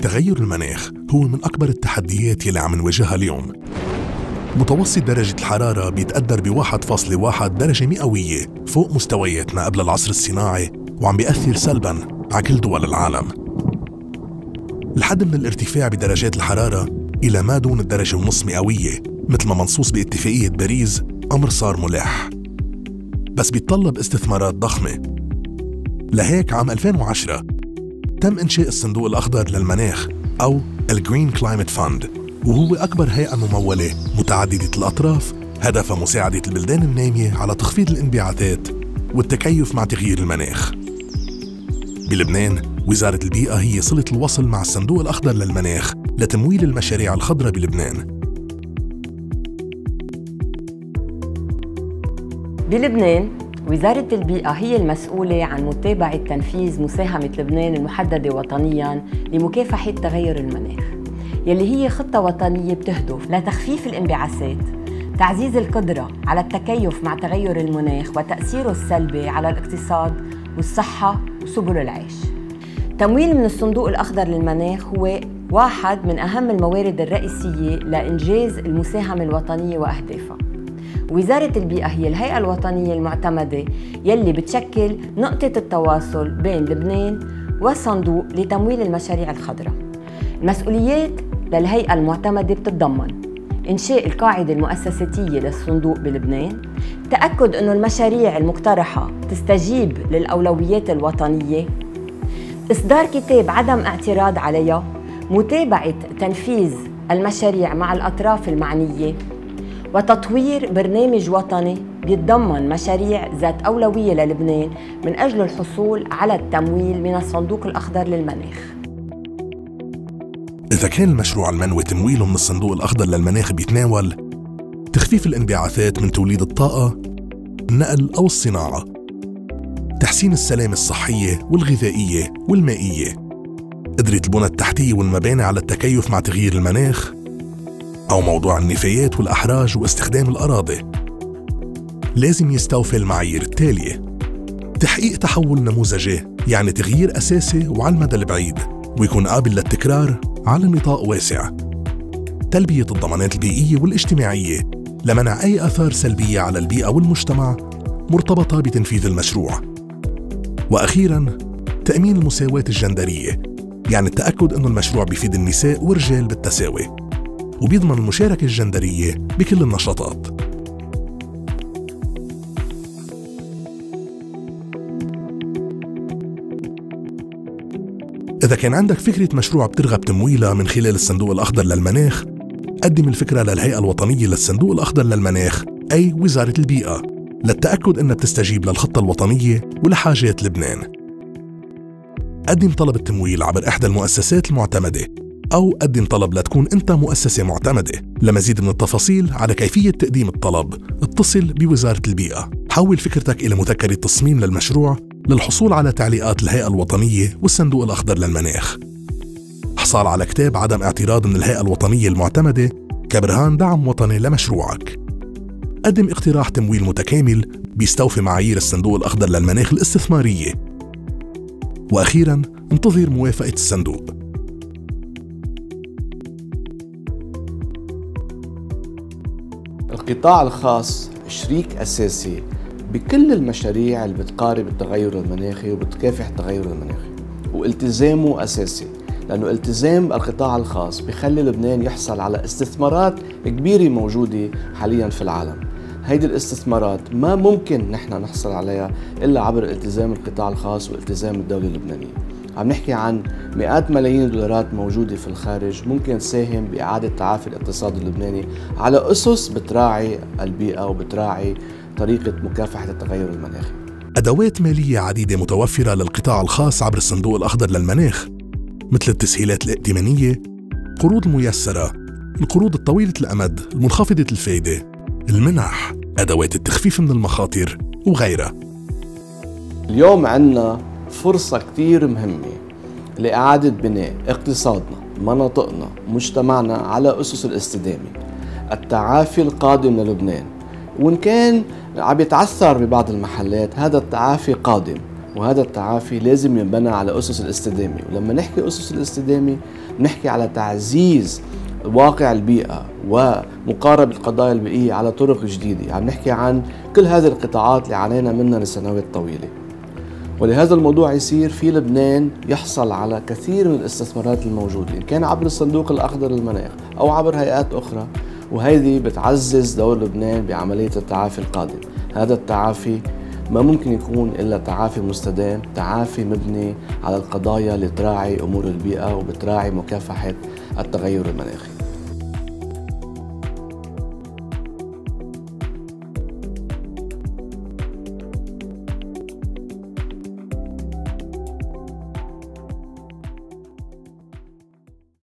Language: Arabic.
تغير المناخ هو من أكبر التحديات يلي عم نواجهها اليوم. متوسط درجة الحرارة بيتقدر ب 1.1 درجة مئوية فوق مستويات ما قبل العصر الصناعي، وعم بيأثر سلباً على كل دول العالم. الحد من الارتفاع بدرجات الحرارة إلى ما دون الدرجة ونص مئوية مثل ما منصوص باتفاقية باريس أمر صار ملح، بس بيتطلب استثمارات ضخمة. لهيك عام 2010 تم إنشاء الصندوق الأخضر للمناخ أو الجرين كلايمت فاند، وهو أكبر هيئة ممولة متعددة الأطراف هدفها مساعدة البلدان النامية على تخفيض الانبعاثات والتكيف مع تغيير المناخ. بلبنان وزارة البيئة هي صلة الوصل مع الصندوق الأخضر للمناخ لتمويل المشاريع الخضراء بلبنان. بلبنان وزارة البيئة هي المسؤولة عن متابعة تنفيذ مساهمة لبنان المحددة وطنياً لمكافحة تغير المناخ، يلي هي خطة وطنية بتهدف لتخفيف الانبعاثات، تعزيز القدرة على التكيف مع تغير المناخ وتأثيره السلبي على الاقتصاد والصحة وسبل العيش. تمويل من الصندوق الأخضر للمناخ هو واحد من أهم الموارد الرئيسية لإنجاز المساهمة الوطنية وأهدافها. وزارة البيئة هي الهيئة الوطنية المعتمدة يلي بتشكل نقطة التواصل بين لبنان والصندوق لتمويل المشاريع الخضراء. المسؤوليات للهيئة المعتمدة بتتضمن إنشاء القاعدة المؤسساتية للصندوق بلبنان، تأكد أن المشاريع المقترحة تستجيب للأولويات الوطنية، إصدار كتاب عدم اعتراض عليها، متابعة تنفيذ المشاريع مع الأطراف المعنية، وتطوير برنامج وطني بيتضمن مشاريع ذات أولوية للبنان من أجل الحصول على التمويل من الصندوق الأخضر للمناخ. إذا كان المشروع المنوي تمويله من الصندوق الأخضر للمناخ بيتناول تخفيف الانبعاثات من توليد الطاقة، النقل أو الصناعة، تحسين السلامة الصحية والغذائية والمائية، قدرة البنى التحتية والمباني على التكيف مع تغيير المناخ، أو موضوع النفايات والأحراج واستخدام الأراضي، لازم يستوفي المعايير التالية: تحقيق تحول نموذجي، يعني تغيير أساسي وعلى المدى البعيد ويكون قابل للتكرار على نطاق واسع، تلبية الضمانات البيئية والاجتماعية لمنع أي آثار سلبية على البيئة والمجتمع مرتبطة بتنفيذ المشروع، وأخيراً تأمين المساواة الجندرية، يعني التأكد أن المشروع بيفيد النساء والرجال بالتساوي وبيضمن المشاركة الجندرية بكل النشاطات. إذا كان عندك فكرة مشروع بترغب تمويلها من خلال الصندوق الأخضر للمناخ، قدم الفكرة للهيئة الوطنية للصندوق الأخضر للمناخ أي وزارة البيئة للتأكد أنها بتستجيب للخطة الوطنية ولحاجات لبنان. قدم طلب التمويل عبر إحدى المؤسسات المعتمدة، أو قدم طلب لتكون أنت مؤسسة معتمدة. لمزيد من التفاصيل على كيفية تقديم الطلب اتصل بوزارة البيئة. حول فكرتك إلى مذكرة تصميم للمشروع للحصول على تعليقات الهيئة الوطنية والصندوق الأخضر للمناخ. حصال على كتاب عدم اعتراض من الهيئة الوطنية المعتمدة كبرهان دعم وطني لمشروعك. قدم اقتراح تمويل متكامل بيستوفي معايير الصندوق الأخضر للمناخ الاستثمارية. وأخيراً انتظر موافقة الصندوق. القطاع الخاص شريك أساسي بكل المشاريع اللي بتقارب التغير المناخي وبتكافح التغير المناخي، والتزامه أساسي، لأنه التزام القطاع الخاص بيخلي لبنان يحصل على استثمارات كبيرة موجودة حالياً في العالم. هيدي الاستثمارات ما ممكن نحن نحصل عليها إلا عبر التزام القطاع الخاص والتزام الدولة اللبنانية. عم نحكي عن مئات ملايين الدولارات موجودة في الخارج ممكن تساهم بإعادة تعافي الاقتصاد اللبناني على أسس بتراعي البيئة وبتراعي طريقة مكافحة التغير المناخي. أدوات مالية عديدة متوفرة للقطاع الخاص عبر الصندوق الأخضر للمناخ، مثل التسهيلات الائتمانية، قروض ميسرة، القروض الطويلة الأمد المنخفضة الفائدة، المنح، أدوات التخفيف من المخاطر وغيرها. اليوم عندنا فرصة كتير مهمة لإعادة بناء اقتصادنا، مناطقنا، مجتمعنا على أسس الاستدامة. التعافي القادم للبنان، وإن كان عم يتعثر ببعض المحلات، هذا التعافي قادم وهذا التعافي لازم ينبنى على أسس الاستدامة. ولما نحكي أسس الاستدامة نحكي على تعزيز واقع البيئة ومقاربة القضايا البيئية على طرق جديدة. عم نحكي عن كل هذه القطاعات اللي عانينا منها لسنوات طويلة، ولهذا الموضوع يصير في لبنان يحصل على كثير من الاستثمارات الموجودة، إن كان عبر الصندوق الأخضر للمناخ أو عبر هيئات أخرى، وهذه بتعزز دور لبنان بعملية التعافي القادم. هذا التعافي ما ممكن يكون إلا تعافي مستدام، تعافي مبني على القضايا اللي تراعي أمور البيئة وبتراعي مكافحة التغير المناخي.